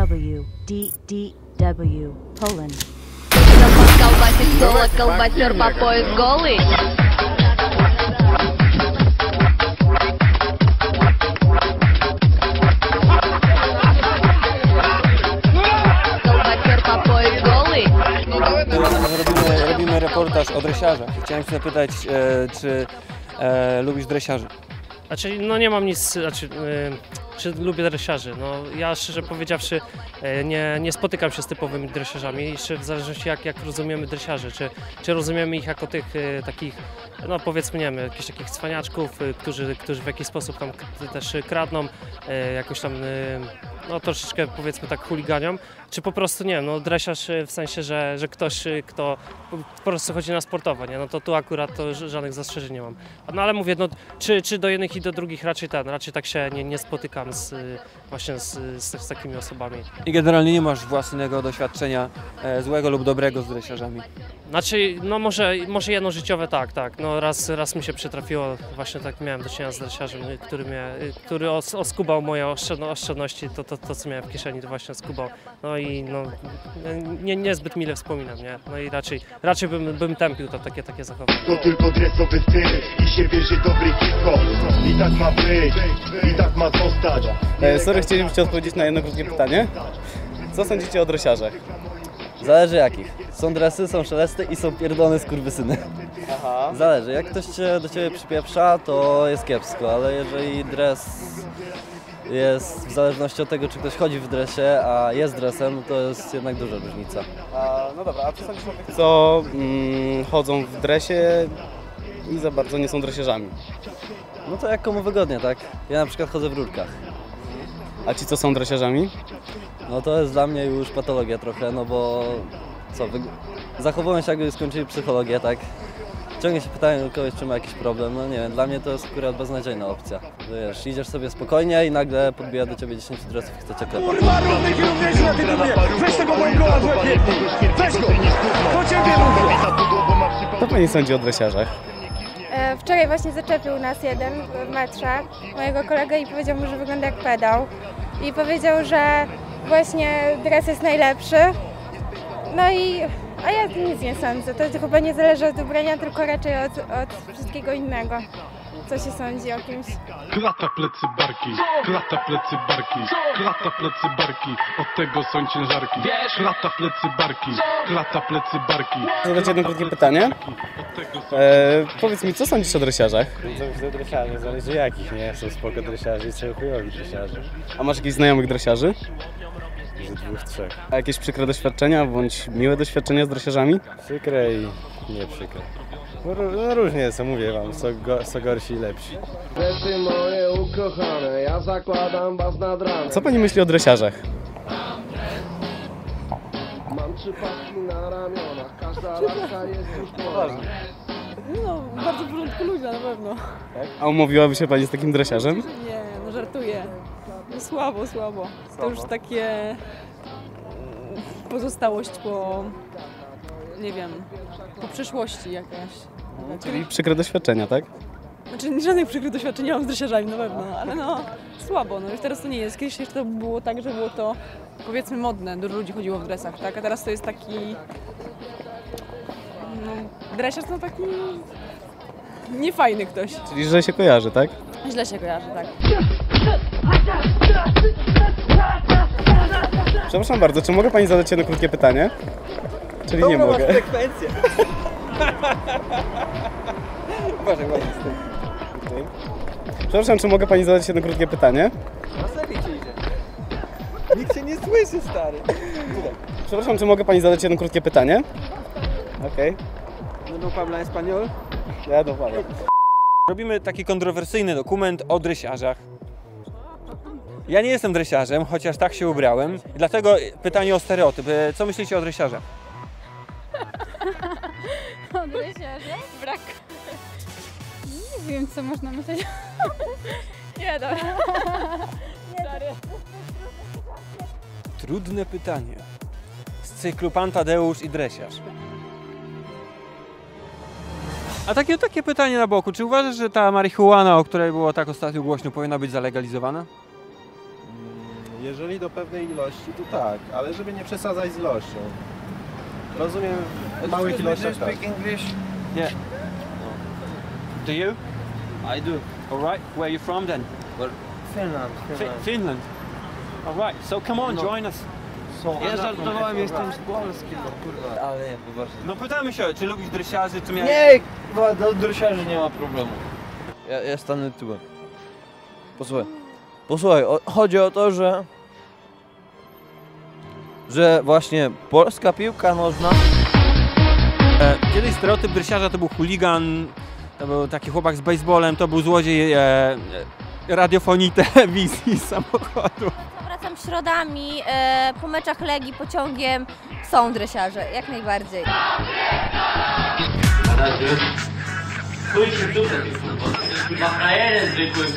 DDW, Poland. Колбасит соло, колбасер по пояс голый. Колбасер по пояс голый. Robimy reportaż o dresiarzach. Chciałem się zapytać, czy lubisz dresiarzy? Znaczy, no nie mam nic, czy lubię dresiarzy. No, ja szczerze powiedziawszy nie spotykam się z typowymi dresiarzami, jeszcze w zależności jak rozumiemy dresiarzy, czy rozumiemy ich jako tych takich, no powiedzmy, nie wiem, jakichś takich cwaniaczków, którzy w jakiś sposób tam też kradną, jakoś tam no troszeczkę powiedzmy tak chuliganią, czy po prostu nie wiem, no dresiarz w sensie, że ktoś, kto po prostu chodzi na sportowo, nie? No to tu akurat to żadnych zastrzeżeń nie mam. No ale mówię, no czy do jednych i do drugich raczej tak się nie spotykam właśnie z takimi osobami. I generalnie nie masz własnego doświadczenia złego lub dobrego z dresiarzami? Znaczy, no może jedno życiowe tak. No raz mi się przytrafiło, właśnie tak miałem do czynienia z dresiarzem, który oskubał moje oszczędności, to co miałem w kieszeni, to właśnie oskubał. No i no, niezbyt mile wspominam, nie? No i raczej bym tępił to takie zachowanie. To tylko dresowy styl i się wierzy dobry hip-hop. I tak ma być, i tak ma zostać. Sorry, chcielibyście odpowiedzieć na jedno krótkie pytanie. Co sądzicie o dresiarzach? Zależy jakich. Są dresy, są szelesty i są pierdolone skurwysyny. Aha. Zależy, jak ktoś do ciebie przypieprza, to jest kiepsko, ale jeżeli dres jest w zależności od tego, czy ktoś chodzi w dresie, a jest dresem, to jest jednak duża różnica. No dobra, a co sądzisz o tych, co chodzą w dresie i za bardzo nie są dresiarzami? No to jak komu wygodnie, tak? Ja na przykład chodzę w rurkach. A ci, co są dresiarzami? No to jest dla mnie już patologia trochę, no bo zachowują się jakby skończyli psychologię, tak? Ciągle się pytają kogoś, czy ma jakiś problem, no nie wiem, dla mnie to jest akurat beznadziejna opcja. Wiesz, idziesz sobie spokojnie i nagle podbija do ciebie 10 dresów i chce cię klepać. Weź tego mojego odłapie! Weź go! To ciebie mówię! Co pani sądzi o dresiarzach? Wczoraj właśnie zaczepił nas jeden w metrze, mojego kolegę, i powiedział mu, że wygląda jak pedał. I powiedział, że właśnie dres jest najlepszy. A ja nic nie sądzę. To chyba nie zależy od ubrania, tylko raczej od wszystkiego innego. Co się sądzi o kimś? Klata plecy barki, klata plecy barki, klata plecy barki, od tego są ciężarki. Klata plecy barki, klata plecy barki. Zadać jedno krótkie pytanie. Powiedz mi, co sądzisz o dresiarzach? Co dresiarzy, zależy jakich, nie? Są spoko dresiarzy i są chujowi dresiarze. A masz jakichś znajomych dresiarzy? Że 2, 3. A jakieś przykre doświadczenia bądź miłe doświadczenia z dresiarzami? Przykre i nie przykre. No różnie, co mówię wam, co gorsi i lepsi. Dresy moje ukochane, ja zakładam was nad ranem. Co pani myśli o dresiarzach? Mam 3 paski na ramionach, każda laska jest już poważna. No, bardzo w porządku ludzie, na pewno. A umówiłaby się pani z takim dresiarzem? Nie, no żartuję. No słabo. To już takie pozostałość po, nie wiem, po przeszłości jakaś. Czyli przykre doświadczenia, tak? Znaczy żadnych przykrych doświadczeń nie mam z dresiarzami, na pewno, ale no słabo, no już teraz to nie jest. Kiedyś jeszcze to było tak, że było to powiedzmy modne, dużo ludzi chodziło w dresach, tak? A teraz to jest taki, no dresiarz to taki niefajny ktoś. Czyli że się kojarzy, tak? Źle się kojarzy, tak. Przepraszam bardzo, czy mogę pani zadać jedno krótkie pytanie? Czyli nie mogę. Frekwencję. Uważaj, ładnie z tym. Przepraszam, czy mogę pani zadać jedno krótkie pytanie? Na serio ci idzie. Nikt cię nie słyszy, stary. Tutaj. Przepraszam, czy mogę pani zadać jedno krótkie pytanie? Okej. No habla español? Ja no powiem. Robimy taki kontrowersyjny dokument o dresiarzach. Ja nie jestem dresiarzem, chociaż tak się ubrałem. Dlatego pytanie o stereotyp. Co myślicie o dresiarzach? O dresiarze? Brak. Nie wiem, co można myśleć. Nie, dobra. Sorry. Trudne pytanie. Z cyklu Pan Tadeusz i dresiarz. A takie pytanie na boku. Czy uważasz, że ta marihuana, o której było tak ostatnio głośno, powinna być zalegalizowana? Jeżeli do pewnej ilości, to tak, ale żeby nie przesadzać z ilością. Rozumiem, w małych ilościach tak. Yeah. Do you? I do. All right. Where are you from then? Well, Finland. Finland. All right. So come on, join us. Ja żartowałem, jestem z Polski, no kurwa. Ale nie, poważnie. No pytamy się, czy lubisz dresiarzy, czy miałeś... Nie, kurwa, do dresiarzy nie ma problemu. Ja stanę tyłem. Posłuchaj, chodzi o to, że właśnie polska piłka nożna... Kiedyś stereotyp dresiarza to był chuligan, to był taki chłopak z baseballem, to był złodziej radiofonii, telewizji, samochodu. Wracam środami, po meczach Legii pociągiem są dresiarze, jak najbardziej. Na razie. Stójcie tutaj, kurwa, frajerem zwykłym.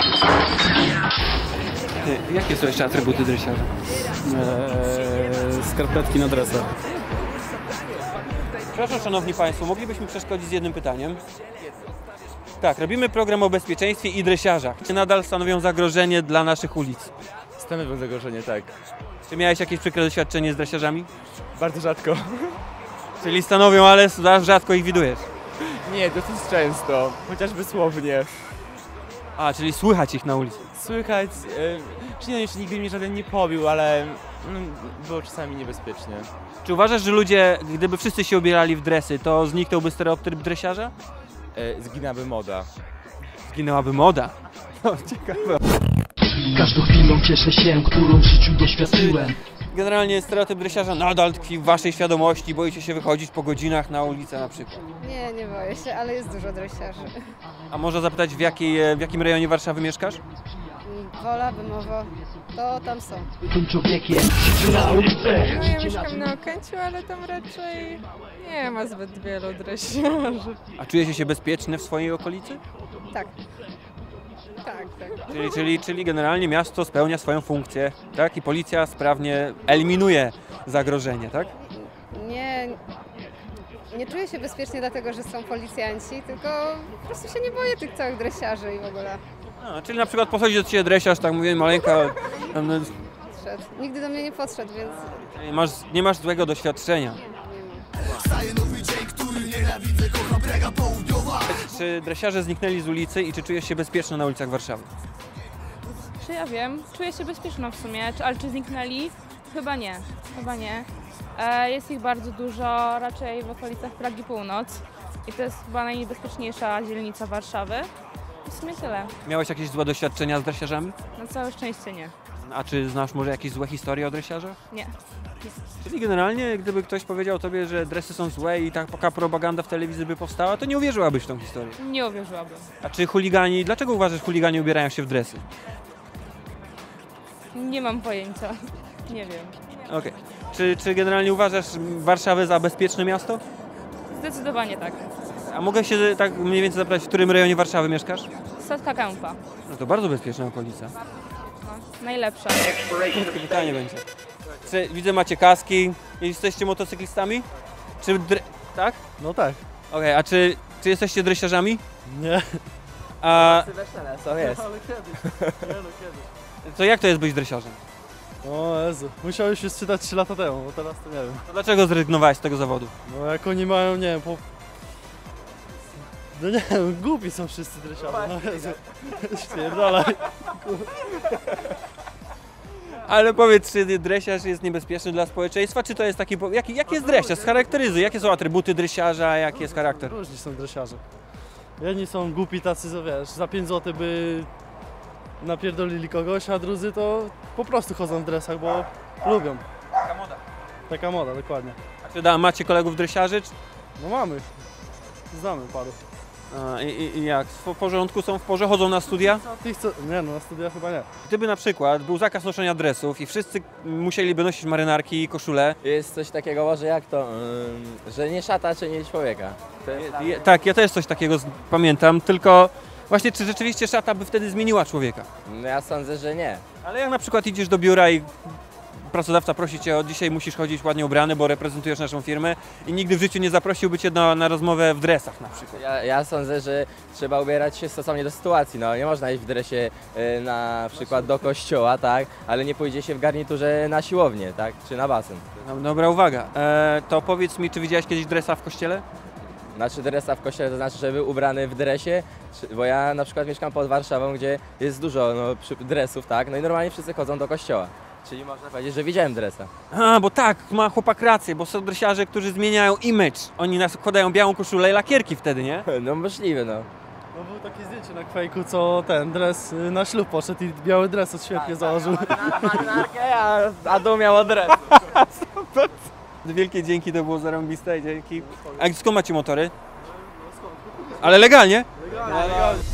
Jakie są jeszcze atrybuty dresiarza? Skarpetki na dresach. Przepraszam, szanowni państwo, moglibyśmy przeszkodzić z jednym pytaniem? Tak, robimy program o bezpieczeństwie i dresiarzach. Czy nadal stanowią zagrożenie dla naszych ulic? Stanowią zagrożenie, tak. Czy miałeś jakieś przykre doświadczenie z dresiarzami? Bardzo rzadko. Czyli stanowią, ale rzadko ich widujesz? Nie, dosyć często, chociażby słownie. A, czyli słychać ich na ulicy? Słychać, jeszcze nigdy mnie żaden nie pobił, ale było czasami niebezpiecznie. Czy uważasz, że ludzie, gdyby wszyscy się ubierali w dresy, to zniknąłby stereotyp dresiarza? Zginęłaby moda. Zginęłaby moda? No, ciekawe. Każdą chwilą cieszę się, którą w życiu doświadczyłem. Generalnie stereotyp dresiarza nadal tkwi w waszej świadomości, boicie się wychodzić po godzinach na ulicę na przykład? Nie boję się, ale jest dużo dresiarzy. A można zapytać, w jakim rejonie Warszawy mieszkasz? Wola, Bemowo, to tam są. Tym człowiekiem na ulicę. No ja mieszkam na Okęciu, ale tam raczej nie ma zbyt wielu dresiarzy. A czujecie się bezpieczny w swojej okolicy? Tak. Tak. Czyli generalnie miasto spełnia swoją funkcję, tak? I policja sprawnie eliminuje zagrożenie, tak? Nie czuję się bezpiecznie dlatego, że są policjanci, tylko po prostu się nie boję tych całych dresiarzy i w ogóle. A, czyli na przykład podchodzi do ciebie dresiarz, tak mówię, maleńka... Podszedł. Nigdy do mnie nie podszedł, więc... Nie masz złego doświadczenia. Czy dresiarze zniknęli z ulicy i czy czujesz się bezpieczny na ulicach Warszawy? Czy ja wiem? Czuję się bezpieczna w sumie, ale czy zniknęli? Chyba nie. Jest ich bardzo dużo, raczej w okolicach Pragi Północ i to jest chyba najniebezpieczniejsza dzielnica Warszawy. I w sumie tyle. Miałeś jakieś złe doświadczenia z dresiarzami? Na całe szczęście nie. A czy znasz może jakieś złe historie o dresiarzach? Nie. Czyli generalnie, gdyby ktoś powiedział tobie, że dresy są złe i taka propaganda w telewizji by powstała, to nie uwierzyłabyś w tą historię? Nie uwierzyłabym. A czy chuligani, dlaczego uważasz, że chuligani ubierają się w dresy? Nie mam pojęcia. Nie wiem. Okej. Czy generalnie uważasz Warszawę za bezpieczne miasto? Zdecydowanie tak. A mogę się tak mniej więcej zapytać, w którym rejonie Warszawy mieszkasz? Sadka Kępa. No to bardzo bezpieczna okolica. No, najlepsza. Krótkie pytanie będzie. Widzę, macie kaski. Jesteście motocyklistami? Tak? No tak. Okej, a czy jesteście dresiarzami? Nie. A... To jest. To jak to jest być dresiarzem? O Jezu, musiałeś się sprzedać 3 lata temu, bo teraz to nie wiem. To dlaczego zrezygnowałeś z tego zawodu? No jak oni mają, nie wiem, No nie wiem, głupi są wszyscy dresiarze, no Jezu. Spierdalaj. Ale powiedz, czy dresiarz jest niebezpieczny dla społeczeństwa, czy to jest taki... Jaki jest dresiarz? Scharakteryzuj, jakie są atrybuty dresiarza, jaki jest charakter? Różni są dresiarze. Jedni są głupi tacy, co wiesz, za 5 zł by napierdolili kogoś, a drudzy to po prostu chodzą w dresach, bo lubią. Taka moda. Taka moda, dokładnie. A czy macie kolegów dresiarzy? No mamy. Znamy paru. I jak? W porządku? Są w porze? Chodzą na studia? Nie, no na studia chyba nie. Gdyby na przykład był zakaz noszenia dresów i wszyscy musieliby nosić marynarki i koszule. Jest coś takiego, może jak to, że nie szata czyni człowieka. Tak, ja też coś takiego pamiętam, tylko właśnie czy rzeczywiście szata by wtedy zmieniła człowieka? No ja sądzę, że nie. Ale jak na przykład idziesz do biura i pracodawca prosi cię od dzisiaj musisz chodzić ładnie ubrany, bo reprezentujesz naszą firmę i nigdy w życiu nie zaprosiłby cię na rozmowę w dresach na przykład. Ja sądzę, że trzeba ubierać się stosownie do sytuacji. No, nie można iść w dresie na przykład do kościoła, tak, ale nie pójdzie się w garniturze na siłownię, tak, czy na basen. Dobra uwaga. To powiedz mi, czy widziałeś kiedyś dresa w kościele? Znaczy dresa w kościele to znaczy, że był ubrany w dresie, bo ja na przykład mieszkam pod Warszawą, gdzie jest dużo dresów, tak, no i normalnie wszyscy chodzą do kościoła. Czyli można powiedzieć, że widziałem dresa. A, bo tak, ma chłopak rację, bo są dresiarze, którzy zmieniają image. Oni nakładają białą koszulę i lakierki wtedy, nie? No możliwe, no. No było takie zdjęcie na kwejku, co ten dres na ślub poszedł i biały dres od świetnie założył. A dół miał dres. Wielkie dzięki, to było zarąbiste, dzięki. A skąd macie motory? Ale legalnie? Legalnie.